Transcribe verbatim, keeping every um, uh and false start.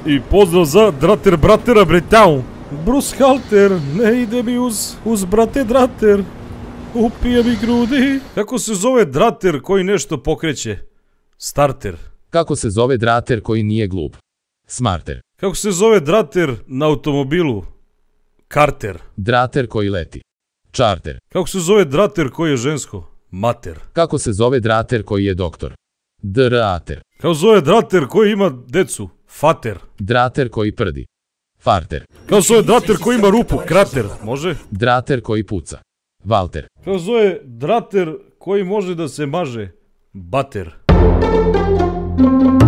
I pozdrav za Drater Bratera Bretau. Bruce Halter, ne ide mi uz, uz brate Drater. Upije mi grudi. Kako se zove Drater koji nešto pokreće? Starter. Kako se zove Drater koji nije glup? Smarter. Kako se zove Drater na automobilu? Karter. Drater koji leti? Charter. Kako se zove Drater koji je žensko? Mater. Kako se zove Drater koji je doktor? Drater. Kako se zove Drater koji ima decu? Fater. Drater koji prdi? Farter. Kako se zove Drater koji ima rupu? Krater. Može? Drater koji puca? Valter. Kako se zove Drater koji može da se maže? Bater.